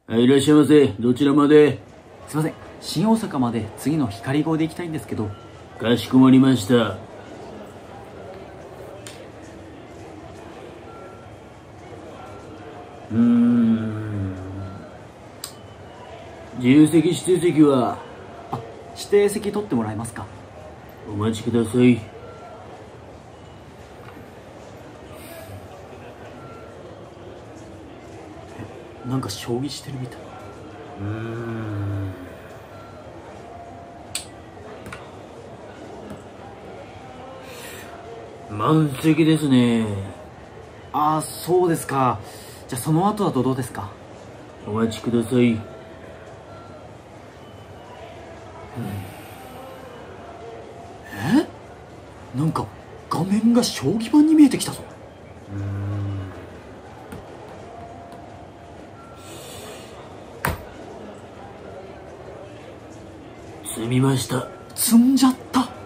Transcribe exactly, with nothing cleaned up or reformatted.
はい、いらっしゃいませ。どちらまで？ すいません、新大阪まで次の光号で行きたいんですけど。 かしこまりました。うーん。自由席指定席は？ あ、指定席取ってもらえますか？ お待ちください。 え、なんか将棋してるみたい。 うーん。満席ですね。 ああ、そうですか。じゃあその後だとどうですか？ お待ちください。 え、なんか画面が将棋盤に見えてきたぞ。 うーん。積みました。 積んじゃった。